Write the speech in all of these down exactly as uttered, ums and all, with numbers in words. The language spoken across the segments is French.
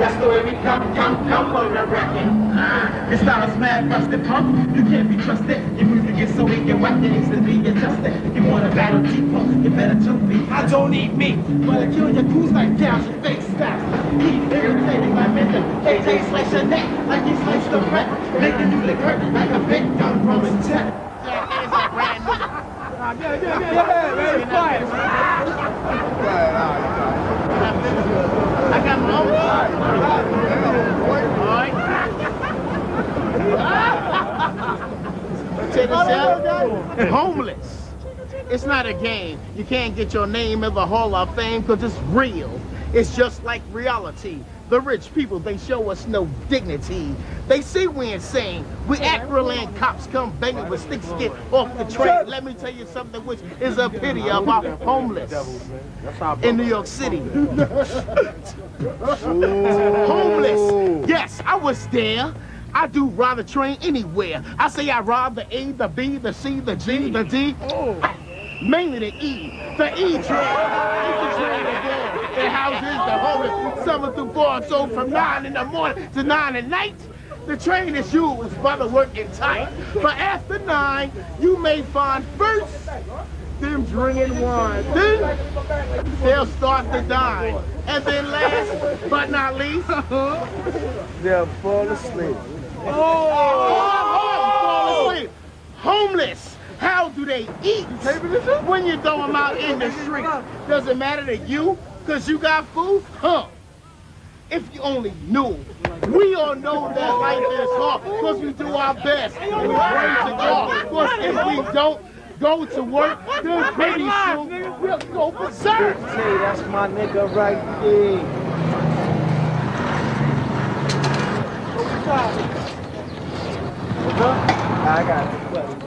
That's the way we come, come, come for the record. Ah, your style is mad, busted punk. You can't be trusted. Your music is so weak and whack, it needs to be adjusted. You want to battle deep punk, you better jump me. I don't eat meat, but I kill your crews like cows with fake stats. Keep irritating my mental. Tate slice your neck like he sliced the wreck. Making you lick hurt like a big gun from his tech. Yeah, yeah, yeah, yeah, very quiet. I got my own. Check this out. Homeless. It's not a game. You can't get your name in the Hall of Fame because it's real. It's just like reality. The rich people, they show us no dignity. They say we're insane. We act real and cops come banging with sticks, get off the train. Let me tell you something which is a pity about homeless in New York City. Homeless. Yes, I was there. I do ride the train anywhere. I say I ride the A, the B, the C, the G, the D. Mainly the E. The E train. It's the train again. It houses the homeless summer through four, so from nine in the morning to nine at night. The train is used by the working tight. But after nine, you may find first them drinking wine. Then they'll start to dine. And then last but not least, they'll fall asleep. Oh, fall asleep. Homeless. How do they eat when you throw them out in the street? Does it matter to you because you got food? Huh. If you only knew. We all know that life is hard because we do our best. We pray to God. Because if we don't go to work, then pretty soon we'll go berserk. Hey, that's my nigga right there. I got it.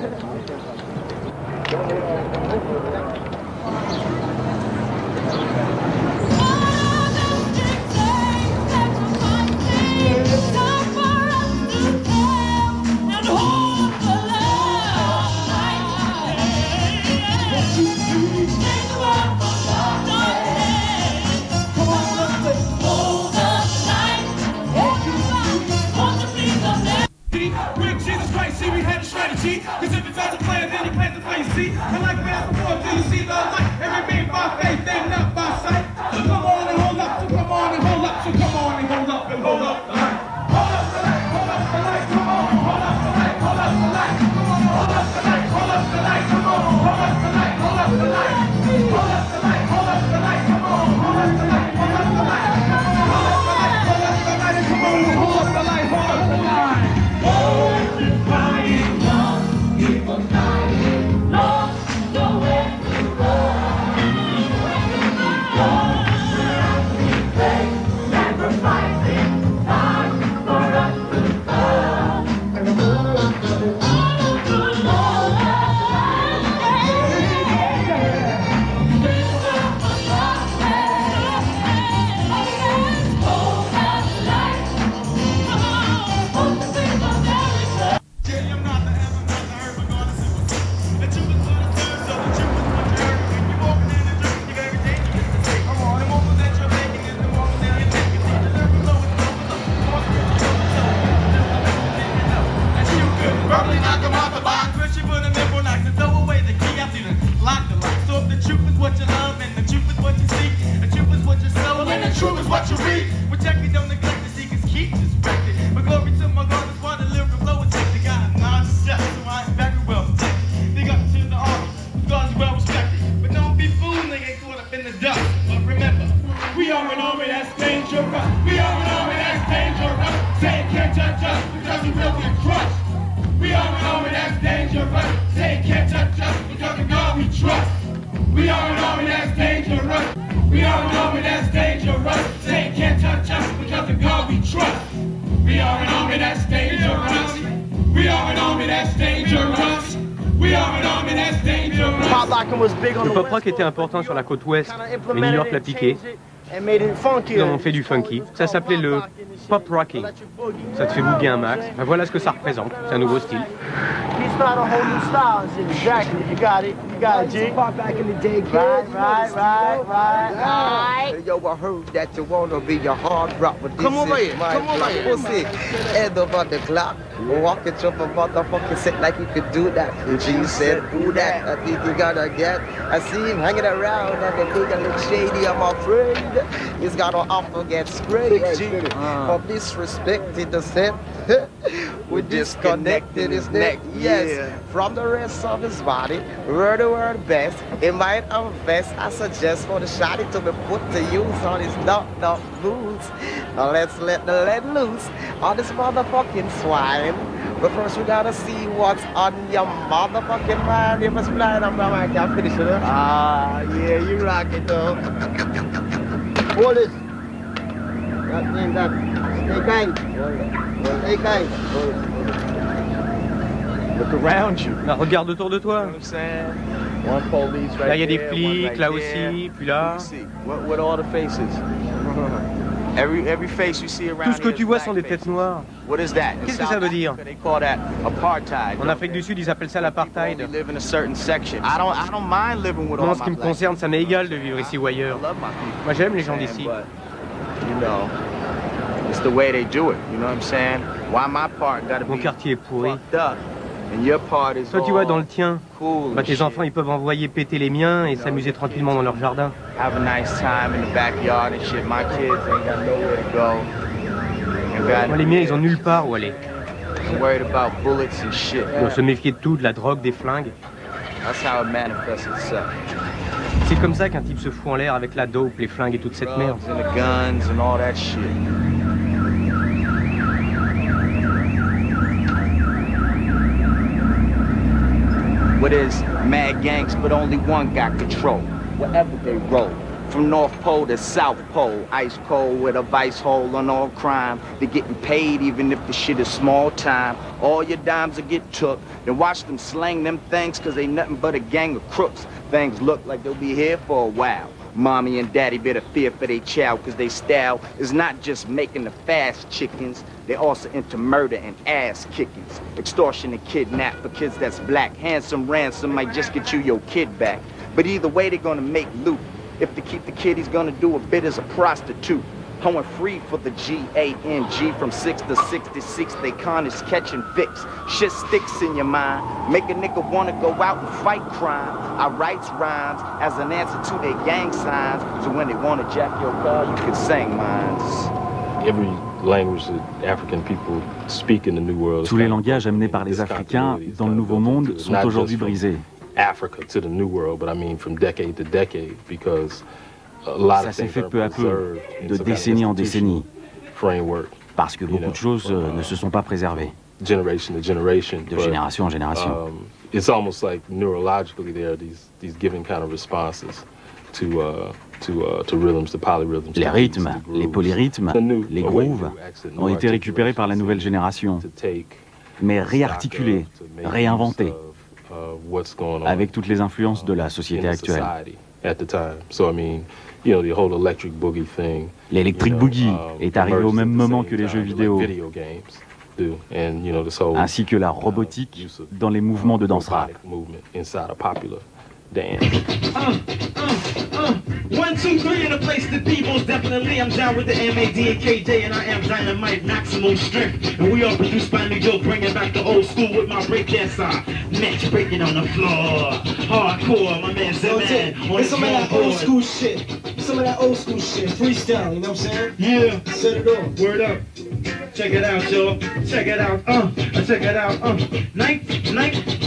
Cause if it's as a player, then you play the play, see? And like we have before, do you see the light? And remain by faith and not by sight. So come on and hold up, so come on and hold up, so come on and hold up and hold up the light. Hold up the light, hold up the light, come on, hold up the light, hold up the light, come on, hold up the light, hold up the light, come on, hold up the light, hold up the light, hold up the light, hold up the light, come on, hold up the light, hold up the light, hold up the light, hold up the light, come on, hold up the light, hold up the light. Oh, you're crying young, people dying, lost, nowhere to go. Sacrificing time for us to Probably knock them off the box. First you put them in for knocks and throw away the key after you lock the lock. So if the truth is what you love and the truth is what you seek, the truth is what you sow and the truth is what you read. Reject it, don't neglect the seekers, keep disrespected. But glory to my God, that's why the lyrical flow is sick. The guy is not just so I'm very well protected. Big up to the army, God is well respected. But don't be fooled, they get caught up in the dust. But remember, we are an army that's dangerous. We are an army that's dangerous. Say it can't touch us because we will get crushed. We are an army that's dangerous. Say it can't touch us because of God we trust. We are an army that's dangerous. We are an army that's dangerous. Say it can't touch us because of God we trust. We are an army that's dangerous. We are an army that's dangerous. We are an army that's dangerous. Le pop rock était important sur la côte ouest, mais New York l'a piqué. Ils en ont fait du funky. Ça s'appelait le pop rocking. Ça te fait bouger un max. Ben voilà ce que ça représente. C'est un nouveau style. It's not a whole new style. Exactly. You got it. You got it, G. Back in the day, kids. Right, right, right, right, right. Yo, I heard that you wanna be your hard rock, but this Come over is here. my Come over here. pussy. End of the clock. Walking up a motherfucking set like you could do that. G said, do that. I think you gotta get. I see him hanging around and the big look shady, I'm afraid. He's got to offer get sprayed, G. For disrespect in the set. We disconnected his neck, yes, yeah. From the rest of his body. Word to word best. In mind of best, I suggest for the shotty to be put to use on his knock-knock boots. Now let's let the lead loose on this motherfucking swine. But first we gotta see what's on your motherfucking mind. You must fly them down, I can't finish it. Ah, yeah, you rock it though. Hold this. That name that. Stay kind. Stay kind. Look around you. Là, regarde autour de toi. Là, il y a des flics, là aussi, puis là. What all the faces? Every, every face you see around. Tout ce que tu vois sont des têtes noires. Qu'est-ce que ça veut dire? En Afrique du Sud, ils appellent ça l'apartheid. Moi, en ce qui me concerne, ça m'est égal de vivre ici ou ailleurs. Moi, j'aime les gens d'ici. Mon quartier est pourri. Toi, tu vois, dans le tien, bah, tes enfants, ils peuvent envoyer péter les miens et s'amuser tranquillement dans leur jardin. Moi, les miens, ils ont nulle part où aller. Ils doivent se méfier de tout, de la drogue, des flingues. C'est comme ça qu'un type se fout en l'air avec la dope, les flingues et toute cette merde. What is mad gangs, but only one got control. Wherever they roll, from North Pole to South Pole, ice cold with a vice hole on all crime. They're getting paid even if the shit is small time. All your dimes will get took. Then watch them slang them things, cause they nothing but a gang of crooks. Things look like they'll be here for a while. Mommy and daddy better fear for their child, cause they style is not just making the fast chickens, they also into murder and ass kickings. Extortion and kidnap for kids that's black. Handsome ransom might just get you your kid back. But either way they're gonna make loot. If they keep the kid, he's gonna do a bit as a prostitute. Going free for the G A N G from six to sixty-six, they con is catching fix. Shit sticks in your mind, make a nigga wanna go out and fight crime. I writes rhymes as an answer to their gang signs, so when they wanna jack your car, you can sing mines. Every language that African people speak in the New World. Tous les langages amenés par les Africains dans le Nouveau Monde sont aujourd'hui brisés. Africa to the New World, but I mean from decade to decade, because ça s'est fait peu à peu, de décennie en décennie, parce que beaucoup de choses euh, ne se sont pas préservées, de génération en génération. It's almost like neurologically there are these these given kind of responses to uh, to uh, to rhythms, the polyrhythms. Les rythmes, les polyrythmes, les grooves ont été récupérés par la nouvelle génération, mais réarticulés, réinventés, avec toutes les influences de la société actuelle. L'électric boogie est arrivé au même moment que les jeux vidéo, ainsi que la robotique dans les mouvements de danse rap. One, two, three in the place to be, most definitely. I'm down with the M A D and K J, and I am dynamite, maximum strength. And we all produced by New York, bringing back the old school with my breakdance side. Match breaking on the floor, hardcore, my man said, man. It's some of that old school shit. Some of that old school shit, freestyle, you know what I'm saying? Yeah. Set it off. Word up. Check it out, y'all. Check it out, uh, check it out, uh. nineteen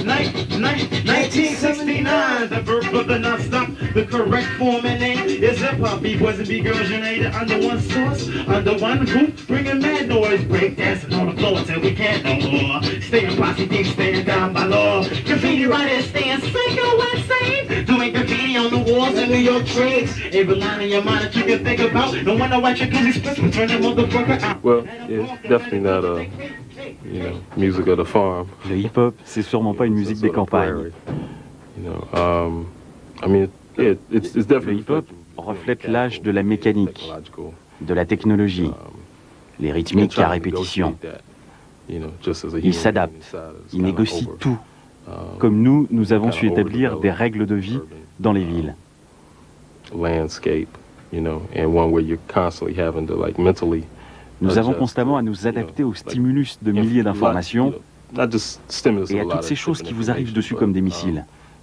sixty-nine, the birth of the non-stop, the correct form and name is hip-hop. B-boys and B-girls united under one source, under one roof, bringing mad noise, break dancing on the floor until we can't no more. Staying posse deep, staying down by law. Graffiti writers staying psycho insane, doing graffiti on the walls in New York trades. Every line in your mind that you can think about, no wonder why your goosey splits will turn that motherfucker out. Well, it's definitely not a, you know, music of the farm. Le hip-hop, c'est sûrement pas une musique des campagnes. You know, um, I mean, it, it's, it's definitely. Le hip-hop reflète l'âge de la mécanique, de la technologie. les rythmiques à répétition. Il s'adapte, il négocie tout. Comme nous, nous avons su établir des règles de vie dans les villes. Nous avons constamment à nous adapter aux stimulus de milliers d'informations et à toutes ces choses qui vous arrivent dessus comme des missiles.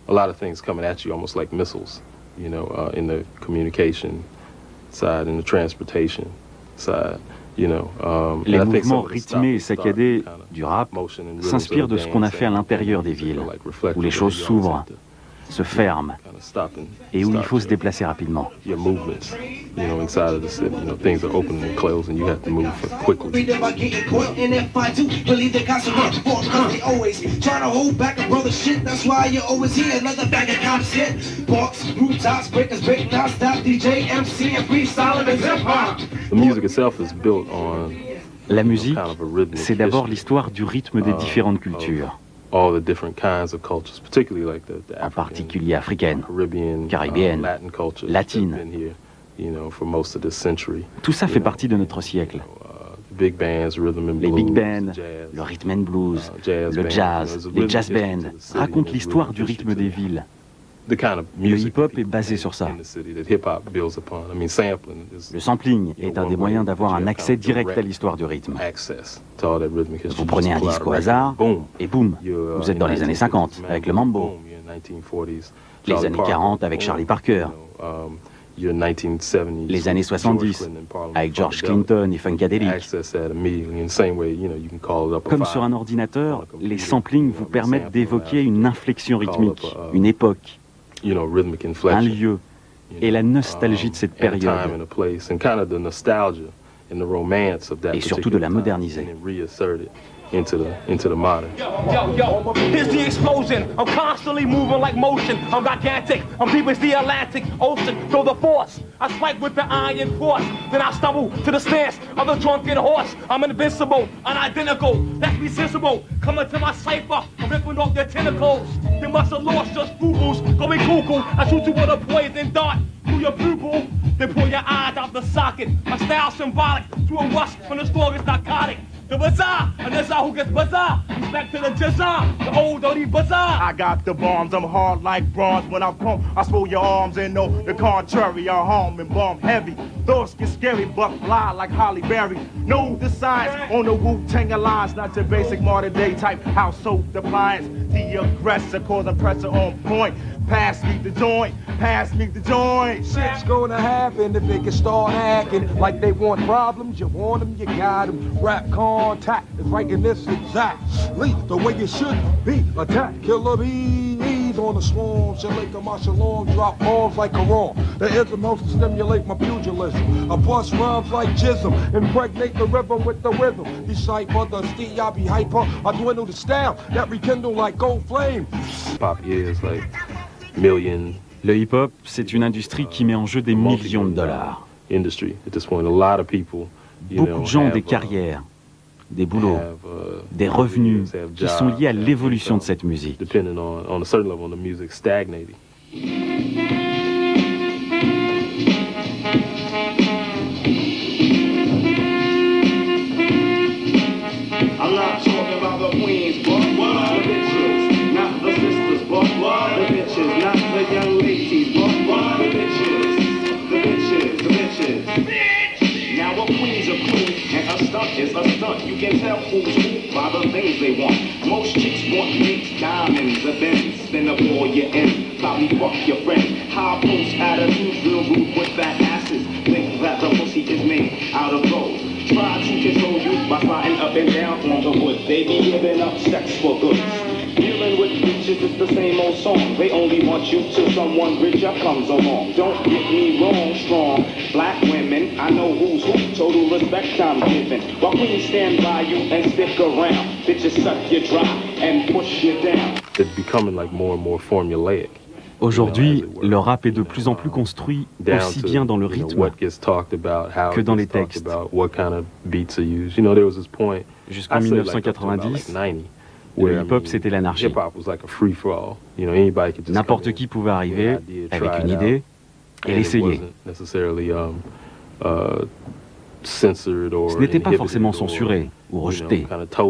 Les mouvements rythmés et saccadés du rap s'inspirent de ce qu'on a fait à l'intérieur des villes, où les choses s'ouvrent, se ferment, et où il faut se déplacer rapidement. La musique, c'est d'abord l'histoire du rythme des différentes cultures. En particulier africaine, caribéenne, latine. Tout ça fait partie de notre siècle. Les big bands, le rhythm and blues, le jazz, les jazz bands racontent l'histoire du rythme des villes. Le hip-hop est basé sur ça. Le sampling est un des moyens d'avoir un accès direct à l'histoire du rythme. Vous prenez un disque au hasard, et boum, vous êtes dans les années cinquante, avec le mambo. Les années quarante, avec Charlie Parker. Les années soixante-dix, avec George Clinton et Funkadelic. Comme sur un ordinateur, les samplings vous permettent d'évoquer une inflexion rythmique, une époque, un lieu et la nostalgie de cette période. Et surtout de la moderniser. Into the, into the modern. Yo, yo, here's the explosion. I'm constantly moving like motion. I'm gigantic. I'm deep as the Atlantic Ocean. Feel the force. I strike with the iron force. Then I stumble to the stance of the drunken horse. I'm invincible, unidentical. That's me sensible. Coming to my cipher. I'm ripping off their tentacles. They must have lost just boo-boos. Going cuckoo. I shoot you with a poison dart through your pupil. Then pull your eyes out the socket. My style symbolic to a rush from the strongest narcotic. The bazaar, and that's how who gets bazaar. Back to the jazzar, the old dirty bazaar. I got the bombs, I'm hard like bronze. When I pump, I swell your arms and no, the contrary. I home and bomb heavy. Those get scary, but fly like Holly Berry. Know the signs on the Wu-Tang lines, not your basic modern day type household appliance. The aggressor causing pressure on point. Pass me the joint, pass me the joint. Shit's gonna happen if they can start acting like they want problems. You want them, you got them. Rap contact is right in this exact leap the way it should be. Attack, killer bees on the swarm. Shalika my shalom, drop bombs like Quran. The isms to stimulate my pugilism. I bust rhymes like jism, impregnate the rhythm with the rhythm. Decipher the steel, I be hyper. I dwindle the style that rekindle like gold flame. Pop is like. Le hip-hop, c'est une industrie qui met en jeu des millions de dollars. Beaucoup de gens ont des carrières, des boulots, des revenus qui sont liés à l'évolution de cette musique. Is a stunt. You can tell who's who by the things they want. Most chicks want mixed diamonds, a Benz, spin up all your ends, probably fuck your friend. High post attitudes, real rude with fat asses. Think that the pussy is made out of gold. Try to control you by sliding up and down on the wood. They be giving up sex for goods. Dealing with bitches is the same old song. They only want you till someone richer comes along. Don't get me wrong, strong black women, I know who's who. Total respect I'm giving. While queens stand by you and stick around, bitches suck you dry and push you down. It's becoming like more and more formulaic. Aujourd'hui, le rap est de plus en plus construit aussi bien dans le rythme que dans les textes. Jusqu'en mille neuf cent quatre-vingt-dix, le hip-hop, c'était l'anarchie. N'importe qui pouvait arriver avec une idée et l'essayer. Ce n'était pas forcément censuré ou rejeté.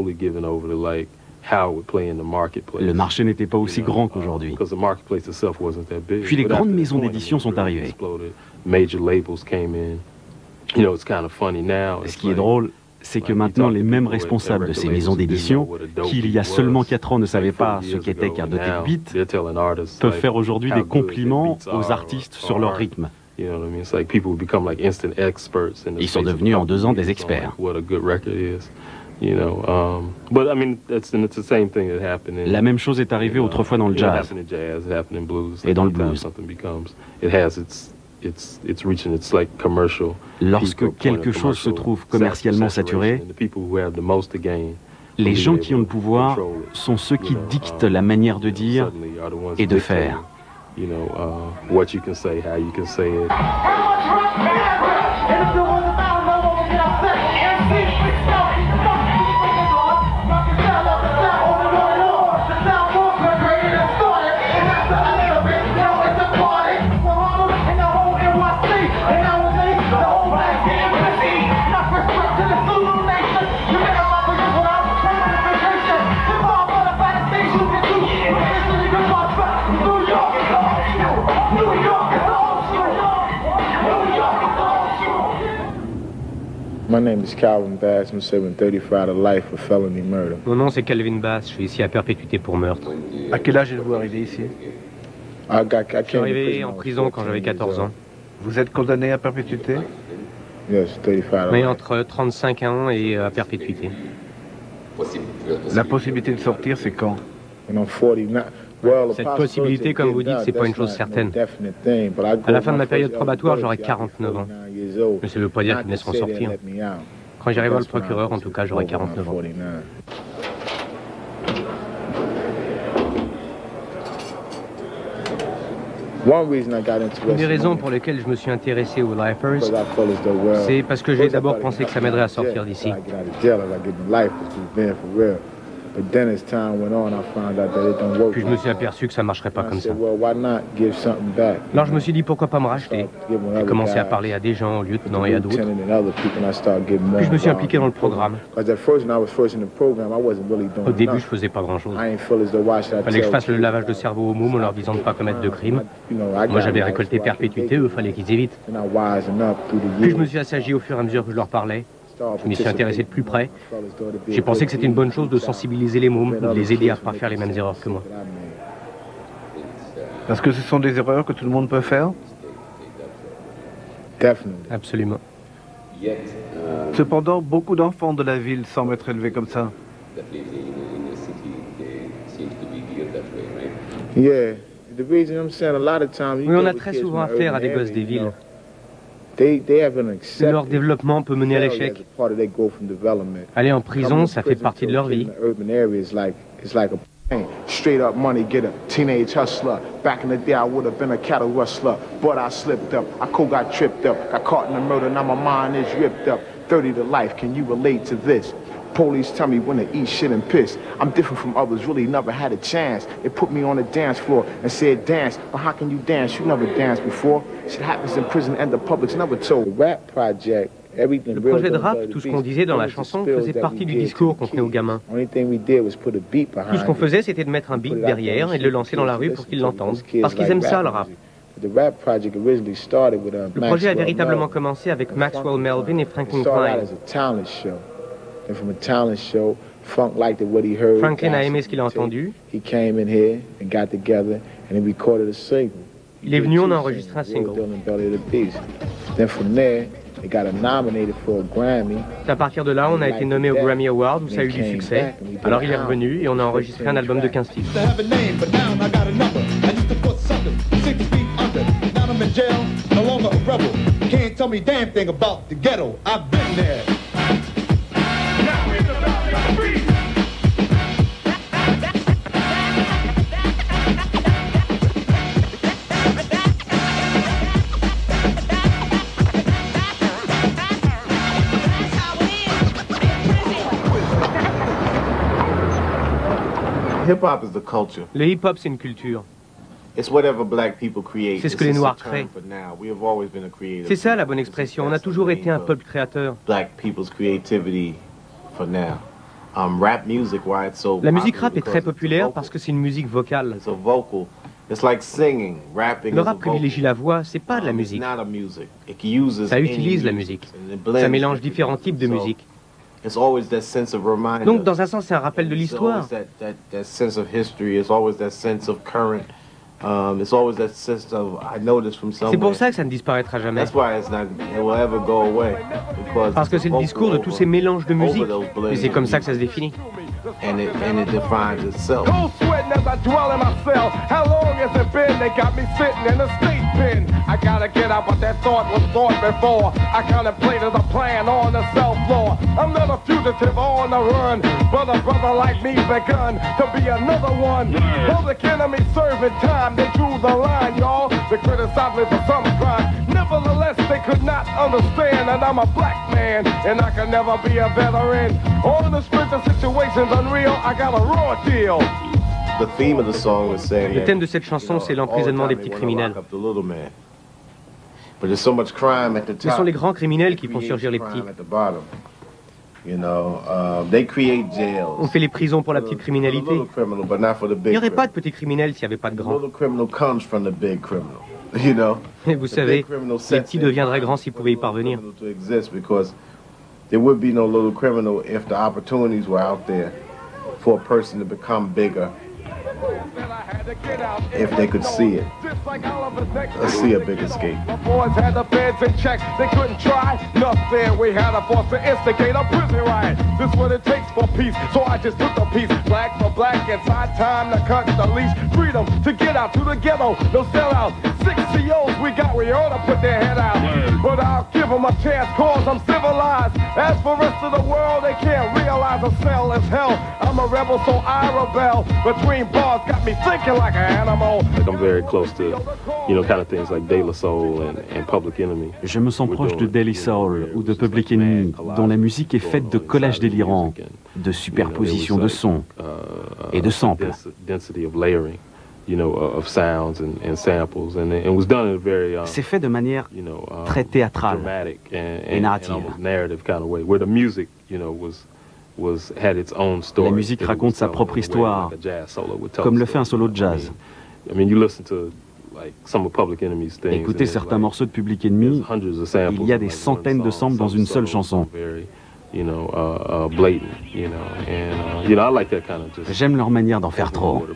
Le marché n'était pas aussi grand qu'aujourd'hui. Puis les grandes maisons d'édition sont arrivées. Ce qui est drôle, c'est que maintenant les mêmes responsables de ces maisons d'édition, qui il y a seulement quatre ans ne savaient pas ce qu'était qu'un doté de beat, peuvent faire aujourd'hui des compliments aux artistes sur leur rythme. Ils sont devenus en deux ans des experts. La même chose est arrivée autrefois dans le jazz et dans le blues. Lorsque quelque chose se trouve commercialement saturé, les gens qui ont le pouvoir sont ceux qui dictent la manière de dire et de faire. Mon nom c'est Calvin Bass, je suis ici à perpétuité pour meurtre. À quel âge êtes-vous arrivé ici? Je suis arrivé en prison quand j'avais quatorze ans. Vous êtes condamné à perpétuité? Oui, entre trente-cinq ans et à perpétuité. La possibilité de sortir, c'est quand? Cette possibilité, comme vous dites, c'est pas une chose certaine. À la fin de ma période probatoire, j'aurai quarante-neuf ans. Mais ça ne veut pas dire qu'ils me laisseront sortir. Quand j'arrive voir le procureur, en tout cas, j'aurai quarante-neuf ans. Une des raisons pour lesquelles je me suis intéressé aux lifers, c'est parce que j'ai d'abord pensé que ça m'aiderait à sortir d'ici. Puis je me suis aperçu que ça ne marcherait pas comme ça. Alors je me suis dit pourquoi pas me racheter. J'ai commencé à parler à des gens, aux lieutenants et à d'autres. Puis je me suis impliqué dans le programme. Au début je faisais pas grand chose. Il fallait que je fasse le lavage de cerveau aux mômes en leur disant de ne pas commettre de crime. Moi j'avais récolté perpétuité, eux fallait qu'ils évitent. Puis je me suis assagi au fur et à mesure que je leur parlais. Je m'y suis intéressé de plus près. J'ai pensé que c'était une bonne chose de sensibiliser les mômes, de les aider à ne pas faire les mêmes erreurs que moi. Parce que ce sont des erreurs que tout le monde peut faire? Absolument. Cependant, beaucoup d'enfants de la ville semblent être élevés comme ça. Oui, on a très souvent affaire à des gosses des villes. Leur développement peut mener à l'échec. Aller en prison, ça fait partie de leur vie. Straight up money getter, teenage hustler. Back in the day, I would have been a cattle rustler, but I slipped up. I co-got tripped up, got caught in a murder. Now my mind is ripped up. thirty to life, can you relate to this? Police tell me when to eat shit and piss. I'm different from others, really never had a chance. They put me on the dance floor and said dance, but how can you dance? You never danced before. Shit happens in prison and the public's never told. Rap project. Le projet de rap, tout ce qu'on disait dans la chanson, faisait partie du discours qu'on tenait aux gamins. Tout ce qu'on faisait, c'était de mettre un beat derrière et de le lancer dans la rue pour qu'ils l'entendent. Parce qu'ils aiment ça, le rap. Le projet a véritablement commencé avec Maxwell Melvin et Franklin Klein. Franklin a aimé ce qu'il a entendu. Il est venu, on a enregistré un single. À partir de là, on a été nommé au Grammy Award où ça a eu du succès. Alors il est revenu et on a enregistré un album de quinze titres. Le hip-hop, c'est une culture. C'est ce que les Noirs créent. C'est ça la bonne expression. On a toujours été un peuple créateur. La musique rap est très populaire parce que c'est une musique vocale. Le rap privilégie la voix, c'est pas de la musique. Ça utilise la musique. Ça mélange différents types de musique. Donc, dans un sens, c'est un rappel de l'histoire. C'est pour ça que ça ne disparaîtra jamais. Parce que c'est le discours de tous ces mélanges de musique. Et c'est comme ça que ça se définit. And it, and it defines itself. Cold sweating as I dwell in my cell. How long has it been? They got me sitting in a state pen. I gotta get out, but that thought was thought before. I contemplated a plan on the cell floor. I'm not a fugitive on the run, but a brother like me begun to be another one. Public enemy serving time, they drew the line, y'all. They criticized me for some crime. Nevertheless, they could not understand that I'm a black man and I can never be a veteran. On the streets of situations unreal, I got a raw deal. Le thème de cette chanson, c'est l'emprisonnement des petits criminels. Ce sont les grands criminels qui font surgir les petits. On fait les prisons pour la petite criminalité. Il n'y aurait pas de petits criminels s'il n'y avait pas de grands. Et vous savez, les petits deviendraient grands s'ils pouvaient y parvenir. There would be no little criminal if the opportunities were out there for a person to become bigger. If they could see it. Let's see a big escape. My boys had the feds in check, they couldn't try nothing. We had a force to instigate a prison riot. This is what it takes for peace, so I just took the piece. Black for black, it's high time to cut the leash. Freedom to get out to the ghetto, no sellout. Six C Os we got, we ought to put their head out. But I'll give them a chance, cause I'm civilized. As for the rest of the world, they can't realize a cell is hell. I'm a rebel, so I rebel. Between bars, got me thinking like an animal. I'm very close to, you know, kind of things like De La Soul and, and Public Enemy. Je me sens proche de De La Soul ou de Public Enemy, dont la musique est faite de collages délirants, de superpositions de sons et de samples. C'est fait de manière très théâtrale et narrative. La musique raconte sa propre histoire, comme le fait un solo de jazz. Écoutez certains morceaux de Public Enemy, il y a des centaines de samples dans une seule chanson. J'aime leur manière d'en faire trop.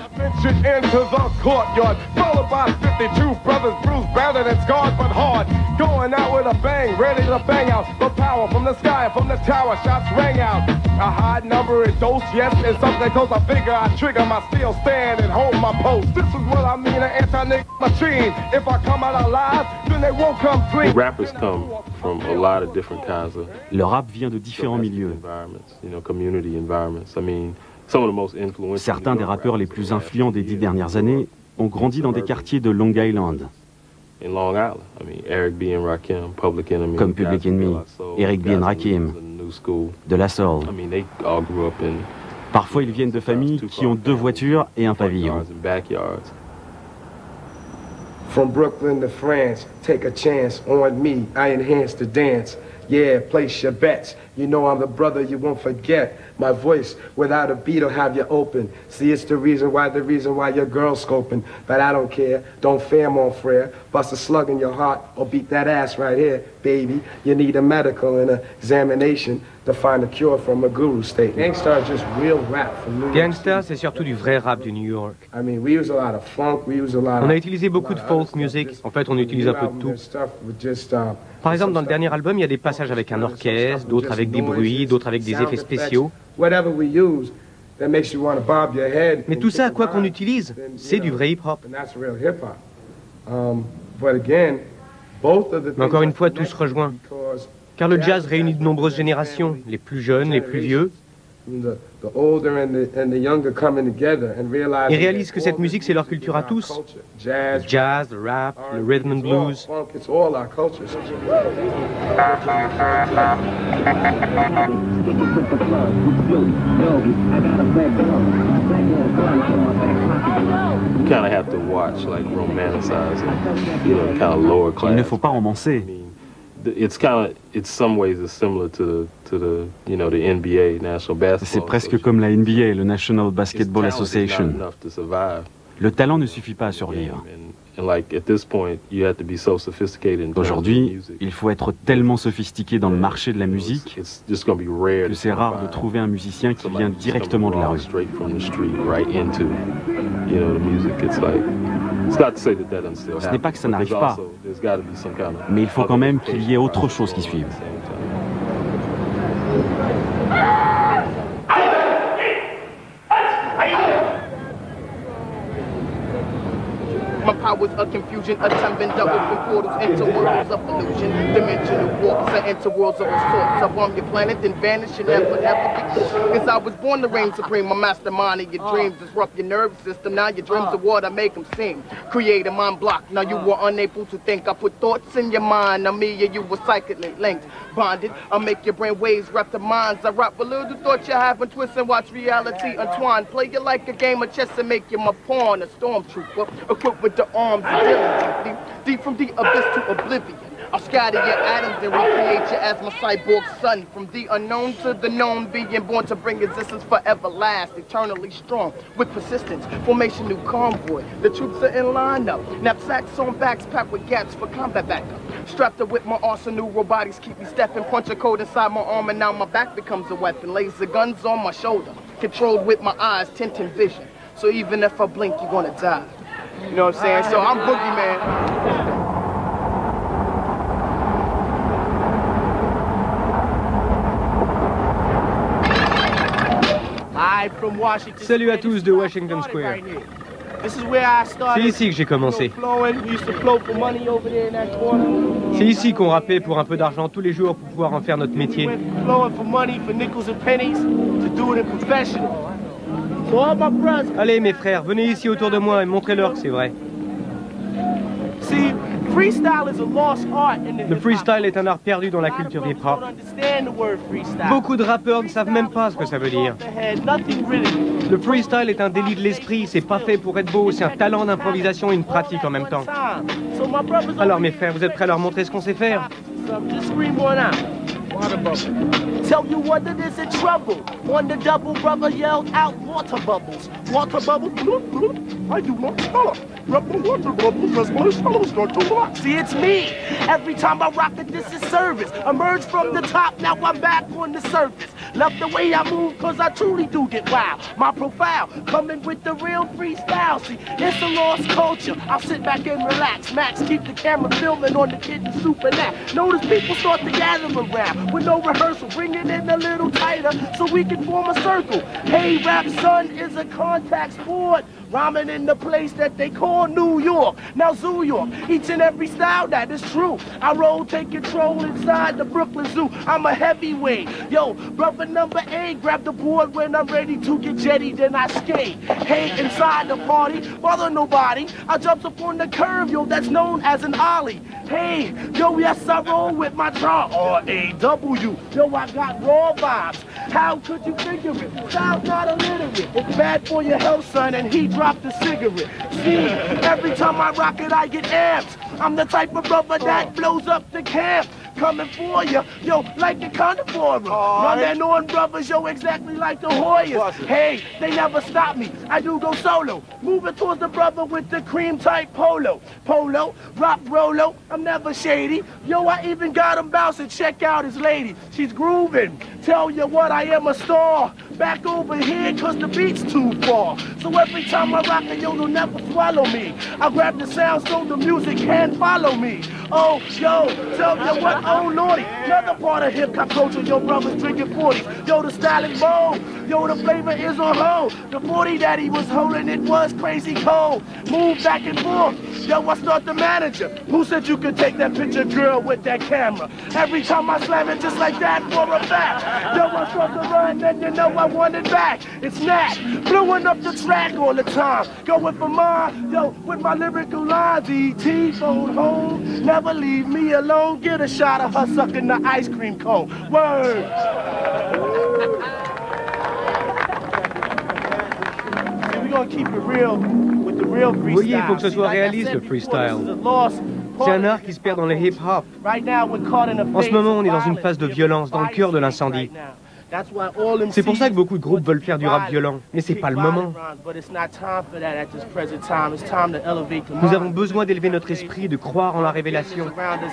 A high number is dose, yes, and something close I figure I trigger my steel stand and hold my post. This is what I mean, an anti-nigga machine. If I come out alive, then they won't come clean. The rappers come from a lot of different kinds of. Le rap vient de différents milieux. You know, community environments. I mean, some of the most influential. Certains des rappeurs les plus influents des dix dernières années ont grandi dans des quartiers de Long Island. In Long Island, I mean, Eric B. and Rakim, Public Enemy. Comme Public Enemy, Eric B. and Rakim, De La Soul. Parfois, ils viennent de familles qui ont deux voitures et un pavillon. From Brooklyn to France, take a chance on me, I enhance the dance. Yeah, place your bets. You know I'm the brother you won't forget. My voice without a beat will have you open. See, it's the reason why, the reason why your girl's scoping. But I don't care, don't fear, mon frère. Bust a slug in your heart or beat that ass right here, baby. You need a medical and an examination to find a cure from a guru state. Gangstarr is just real rap from New York. Gangstarr, c'est surtout du vrai rap de New York. I mean, we use a lot of funk, we use a lot of. On a utilisé beaucoup de folk music. En fait, on utilise un peu de tout. Par exemple, dans le dernier album, il y a des passages avec un orchestre, d'autres avec des bruits, d'autres avec des effets spéciaux. Mais tout ça, quoi qu'on utilise, c'est du vrai hip-hop. Mais encore une fois, tout se rejoint. Car le jazz réunit de nombreuses générations, les plus jeunes, les plus vieux. Ils réalisent que cette musique, c'est leur culture à tous. Le jazz, le rap, le rhythm and blues. you kind of have to watch, like romanticize it, you know, kind of lower class. Il ne faut pas romancer. It's kind of, in some ways, it's similar to the, to the, you know, the N B A, National Basketball. C'est presque comme la N B A, le National Basketball Association. Le talent ne suffit pas à survivre. Aujourd'hui, il faut être tellement sophistiqué dans le marché de la musique que c'est rare de trouver un musicien qui vient directement de la rue. Ce n'est pas que ça n'arrive pas, mais il faut quand même qu'il y ait autre chose qui suive. My powers of confusion, attempting double from portals into worlds of illusion, dimensional walks and into worlds of all sorts. I bomb your planet, then vanish and never, never be caught. Cause I was born to reign supreme, my mastermind of your dreams, disrupt your nervous system. Now your dreams of what I make them seem. Create a mind block, now you were unable to think. I put thoughts in your mind, now me and you were psychically linked. Bonded, I make your brain waves wrap the minds. I rap a little thoughts you have and twist and watch reality untwine. Play you like a game of chess and make you my pawn, a stormtrooper, equipped with the arms deep, deep, deep from the abyss to oblivion. I'll scatter your atoms and recreate you as my cyborg son. From the unknown to the known, being born to bring existence forever last, eternally strong, with persistence, formation new convoy. The troops are in lineup, knapsacks on backs packed with gaps for combat backup. Strapped up with my arsenal, robotics keep me stepping. Punch a code inside my arm and now my back becomes a weapon. Laser guns on my shoulder, controlled with my eyes, tinting vision. So even if I blink, you're gonna die. You know what I'm saying? So I'm Boogeyman. Salut à tous de Washington Square. C'est ici que j'ai commencé. C'est ici qu'on rappait pour un peu d'argent tous les jours pour pouvoir en faire notre métier. Allez mes frères, venez ici autour de moi et montrez-leur que c'est vrai. Le freestyle est un art perdu dans la culture hip-hop. Beaucoup de rappeurs ne savent même pas ce que ça veut dire. Le freestyle est un délit de l'esprit, c'est pas fait pour être beau, c'est un talent d'improvisation et une pratique en même temps. Alors mes frères, vous êtes prêts à leur montrer ce qu'on sait faire? Tell you what it is in trouble. On the double, brother yelled out water bubbles. Water bubbles? I do not stop. Water bubbles as my fellows start to rock. See, it's me. Every time I rock it, this is service. Emerge from the top, now I'm back on the surface. Love the way I move, cause I truly do get wild. My profile, coming with the real freestyle. See, it's a lost culture. I'll sit back and relax. Max, keep the camera filming on the kid and super nap. Notice people start to gather around with no rehearsal. Bring it in a little tighter so we can form a circle. Hey, rap son is a contact sport. Rhyming in the place that they call New York. Now Zoo York, each and every style that is true. I roll, take control inside the Brooklyn Zoo. I'm a heavyweight. Yo, brother number eight, grab the board when I'm ready to get jetty, then I skate. Hey, inside the party, bother nobody. I jump up on the curve, yo, that's known as an ollie. Hey, yo, yes, I roll with my jaw, R A W. Yo, I got raw vibes. How could you figure it? Style's not illiterate. It's bad for your health, son, and he dropped the cigarette. See, every time I rock it, I get amped. I'm the type of brother that blows up the camp. Coming for ya, yo, like the carnivore. Running on brothers, yo, exactly like the Hoyas. Hey, they never stop me. I do go solo. Moving towards the brother with the cream type polo. Polo, rock Rolo, I'm never shady. Yo, I even got him bouncing. Check out his lady. She's grooving. Tell you what, I am a star. Back over here, cause the beat's too far. So every time I rock it, yo, they'll never swallow me. I grab the sound so the music can follow me. Oh, yo, tell you what, oh lordy. Another part of hip-hop culture, yo, brothers drinking forties. Yo, the style is bold. Yo, the flavor is on hold. The forty that he was holding, it was crazy cold. Move back and forth. Yo, I start the manager. Who said you could take that picture, girl, with that camera? Every time I slam it just like that for a fact. Yo, I start to run, then you know I want it back. It's Nat, blowing up the track all the time. Going for mine, yo, with my lyrical lines. E T phone home, never leave me alone. Get a shot of her sucking the ice cream cone. Word. See, we're gonna keep it real with Vous voyez, il faut que ce soit réaliste, le freestyle. C'est un art qui se perd dans le hip-hop. En ce moment, on est dans une phase de violence, dans le cœur de l'incendie. C'est pour ça que beaucoup de groupes veulent faire du rap violent, mais c'est pas le moment. Nous avons besoin d'élever notre esprit, de croire en la révélation.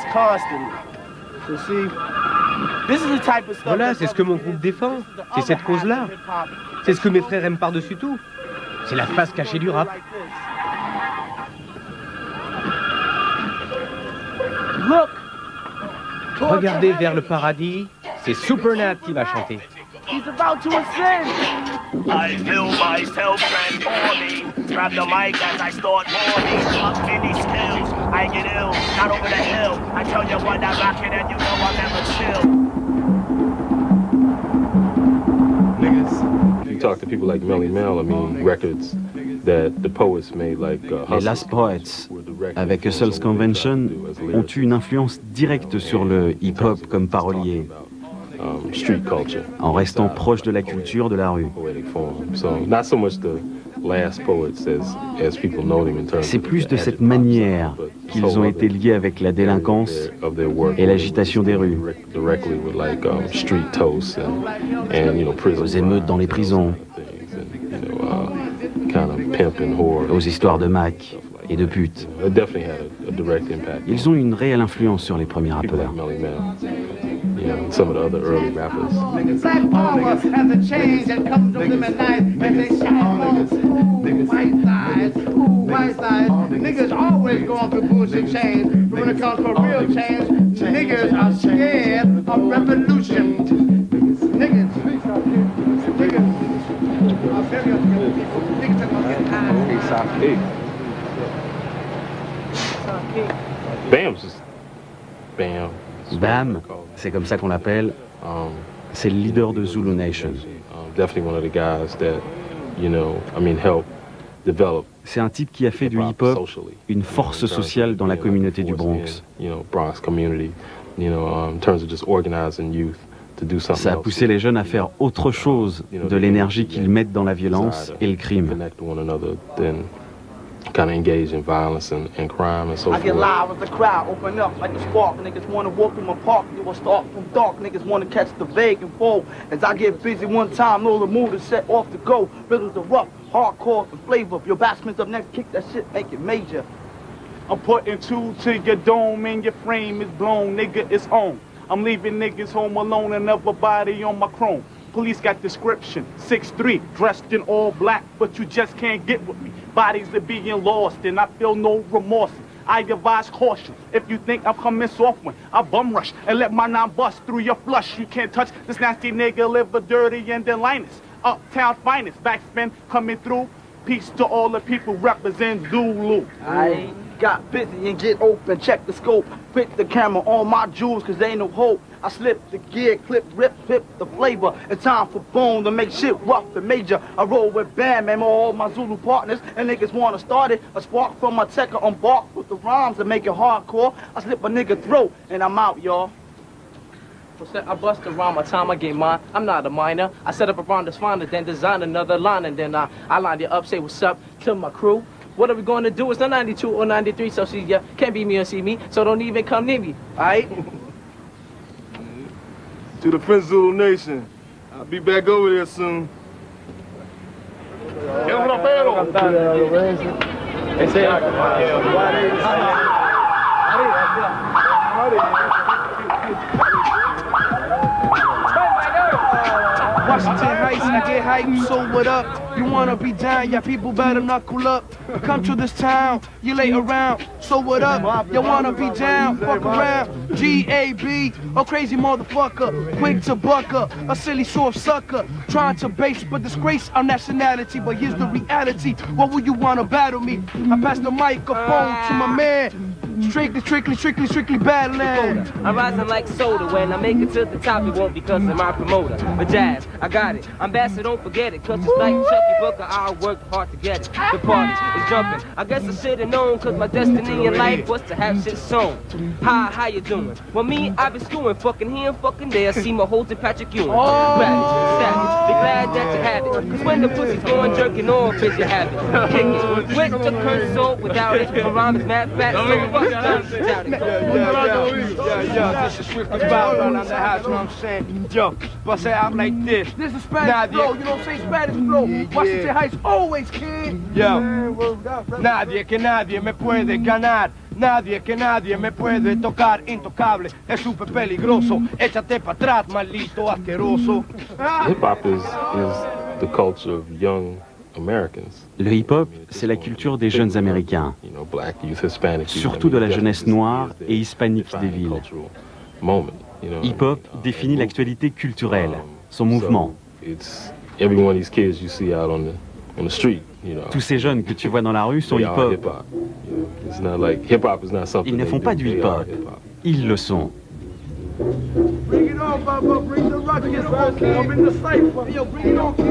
Voilà, c'est ce que mon groupe défend. C'est cette cause-là. C'est ce que mes frères aiment par-dessus tout. C'est la face cachée du rap. Regardez vers le paradis, c'est Supernat qui va chanter. He's about to ascend. I feel myself transforming. Grab the mic as I start warming. Up in these skills, I get ill, not over the hill. I tell you what I'm rocking and you know I'll never chill. Niggas. You talk to people like Melly Mel, I mean, records that the poets made like uh, Les Last Poets, avec Hustle's Convention, ont eu une influence directe sur le hip-hop comme parolier. Um, street culture. En restant proche de la culture de la rue. C'est plus de cette manière qu'ils ont été liés avec la délinquance et l'agitation des rues, aux émeutes dans les prisons, aux histoires de Mac et de putes. Ils ont eu une réelle influence sur les premiers rappeurs. You know, some of the other early rappers. Black power has a change that comes from them at night and they shine ooh, white sides, ooh, white sides. Niggas always going through bullshit change, but when it comes to real change, niggas are scared of revolution. Niggas, niggas are very people. Niggas are gonna get high. Bam's just Bam. Bam, c'est comme ça qu'on l'appelle. C'est le leader de Zulu Nation. C'est un type qui a fait du hip-hop une force sociale dans la communauté du Bronx. Ça a poussé les jeunes à faire autre chose de l'énergie qu'ils mettent dans la violence et le crime. Kind of engage in violence and, and crime and so forth. I get live with the crowd, open up like a spark. Niggas wanna walk in my park, you will start from dark. Niggas wanna catch the vague and fold. As I get busy one time, know the mood is set off to go. Rhythms are rough, hardcore, and flavor. Your batsman's up next, kick that shit, make it major. I'm putting two to your dome and your frame is blown, nigga, it's on. I'm leaving niggas home alone, another body on my chrome. Police got description, six three, dressed in all black, but you just can't get with me. Bodies are being lost, and I feel no remorse. I advise caution. If you think I'm coming soft when I bum rush and let my nine bust through your flush, you can't touch this nasty nigga, live a dirty and then Linus. Uptown finest, backspin coming through. Peace to all the people represent Zulu. I got busy and get open, check the scope, fit the camera on my jewels, cause ain't no hope. I slip the gear, clip, rip, flip the flavor. It's time for Bone to make shit rough and major. I roll with Bam and all my Zulu partners, and niggas wanna start it. A spark from my techer, embark with the rhymes and make it hardcore. I slip a nigga throat, and I'm out, y'all. I bust around my time, I get mine. I'm not a minor. I set up a rhyme that's finer, then design another line, and then I, I line it up, say what's up to my crew. What are we going to do? It's not ninety-two or ninety-three, so see ya. Can't be me or see me, so don't even come near me, alright? To the Prince Zulu Nation, I'll be back over there soon. Washington Heights, I get hyped, so what up? You wanna be down, yeah, people better knuckle up. Come to this town, you lay around, so what up? You wanna be down, fuck around. G A B, a crazy motherfucker, quick to buck up, a silly soft sucker, trying to base but disgrace our nationality. But here's the reality, what would you wanna battle me? I pass the microphone to my man. Strictly, strictly, strictly, strictly battling. I'm rising like soda. When I make it to the top, it won't because of my promoter. But jazz, I got it. I'm bad, so don't forget it. Cause it's like Chucky Booker, I worked hard to get it. The party is jumping. I guess I should've known, cause my destiny in life was to have shit sewn. Hi, how you doing? Well, me, I been screwing, fucking here and fucking there. See my holes in Patrick Ewing. Oh. Savage, savage. Be glad that you have it. Cause when the pussy's going jerking off, is you have it. Kick it. Went to console without it. Around is mad fat, so fuck down, doubt it. Yeah, yeah, yeah, yeah, this is strictly bow around the house, you know what I'm saying? Yo, bust it out like this. This is Spanish flow, you know what I'm saying? Spanish flow. Washington Heights always, kid. Yo, nadie que nadie me puede ganar. Nadie que nadie me puede tocar, intocable, es súper peligroso. Échate para atrás, maldito asqueroso. Hip-hop is, is the culture of young Americans. Le hip-hop, c'est la culture des jeunes Américains, surtout de la jeunesse noire et hispanique des villes. Hip-hop définit l'actualité culturelle, son mouvement. Tous ces jeunes que tu vois dans la rue sont hip-hop. Ils ne font pas du hip-hop, ils le sont. Bring it on, Baba, bring the ruckus, I'm in the cypher. Yo, bring it on,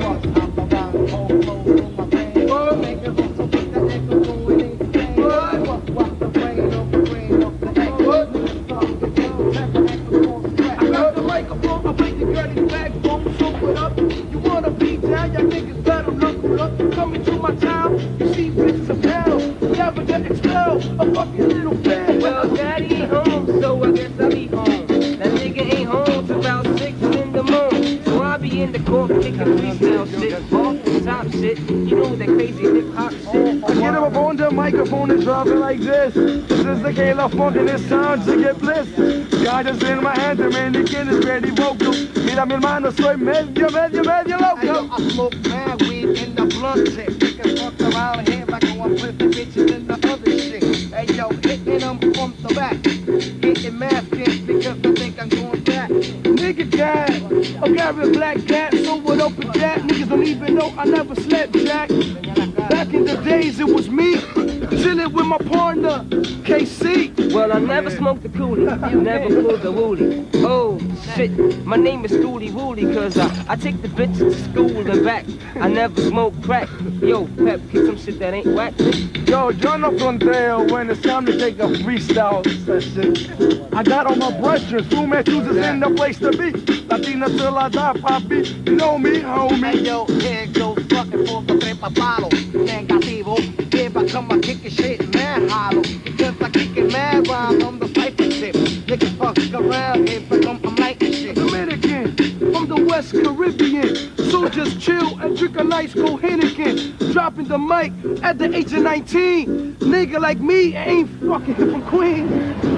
I got the microphone, I break the gurney backbone, so what up? You wanna be down, y'all niggas better knuckle up. Coming to my town, you see bitches of hell. Never get expelled, a fucking little fan. Well, daddy ain't home, so I guess I'll be home. That nigga ain't home till about six in the morning. So I'll be in the court kicking freestyle shit, off the top shit. You know that crazy hip hop shit. I get him up on the microphone and drop it like this. This is the Kayla Funk and it's time to get blissed. God is in my hand, Dominican is ready vocal. Mira mi hermano, soy medio, medio, medio loco. Hey, yo, I smoke mad weed in the blunt shit. Niggas fuck around here like I want fifty bitches in the other shit. Hey yo, hitting them from the back. Hitting mad kids because I think I'm going back. Nigga cat, I carry a black cat, so what up with that? Niggas don't even know I never slept, Jack. Back in the days it was me, chillin' with my partner, K C. Well, I never smoked the coolie, never pulled the woolie. Oh, shit, my name is Scooty Wooly, cause I, I take the bitches to school and back. I never smoke crack. Yo, Pep, get some shit that ain't whack. Yo, join up on there when it's time to take a freestyle session. I got all my brushes, Fuman, Chooz is in the place to be. Latina till I die, Papi, you know me, homie. Hey yo, here goes fucking for the trepa palo. Negativo, here I come, I kick your shit, man, hollow. Because I kick it mad rhyme on the cypher tip. Niggas fuck around here, but I'm, I'm like shit. Dominican, from the West Caribbean. So just chill and drink a nice cold Heineken. Dropping the mic at the age of nineteen. Nigga like me ain't fucking from Queens.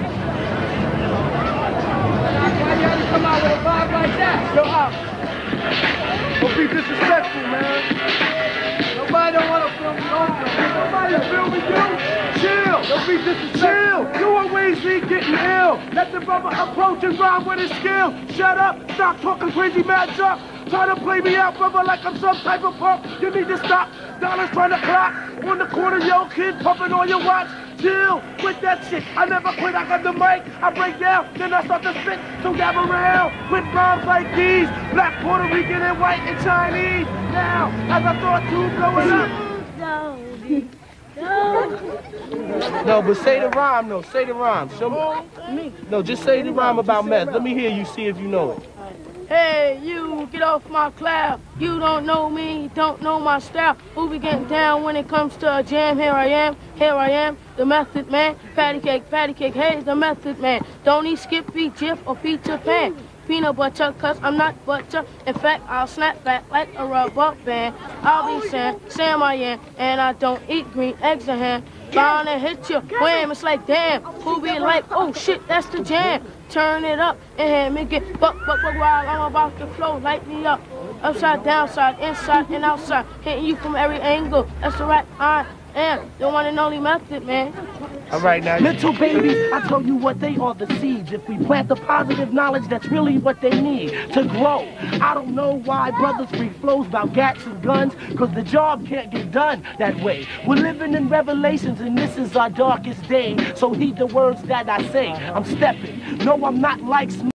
Come out with a vibe like that. Yo, out. Don't be disrespectful, man. Nobody don't want to film me over. Nobody filming you. Chill. Don't be disrespectful. Chill. You always be getting ill. Let the brother approach and rhyme with his skill. Shut up. Stop talking crazy mad junk. Try to play me out, brother, like I'm some type of punk. You need to stop. Dollars trying to clock. On the corner, yo, kid, pumping on your watch. Chill with that shit. I never quit. I got the mic. I break down, then I start to spit. So gab around with rhymes like these. Black, Puerto Rican, and white and Chinese. Now, as I thought to blowing up. No, but say the rhyme, no. Say the rhyme. Show me. No, just say the rhyme about meth. Let me hear you, see if you know it. Hey, you, get off my cloud. You don't know me, don't know my style. Who be getting down when it comes to a jam? Here I am, here I am, the method man. Patty cake, patty cake, hey, the method man. Don't eat Skippy, Jif, or Peter Pan. Peanut butter, cause I'm not butter. In fact, I'll snap back like a rubber band. I'll be Sam, Sam I am, and I don't eat green eggs and ham. Bound and hit you, wham, it's like damn. Who be like, oh shit, that's the jam. Turn it up and hand me get buck, buck, buck while I'm about to flow. Light me up, upside, downside, inside and outside. Hitting you from every angle, that's the right I am. The one and only method, man. All right, now. Little babies, I tell you what, they are the seeds. If we plant the positive knowledge, that's really what they need to grow. I don't know why brothers freak flows about gats and guns, because the job can't get done that way. We're living in revelations, and this is our darkest day. So heed the words that I say. I'm stepping. No, I'm not like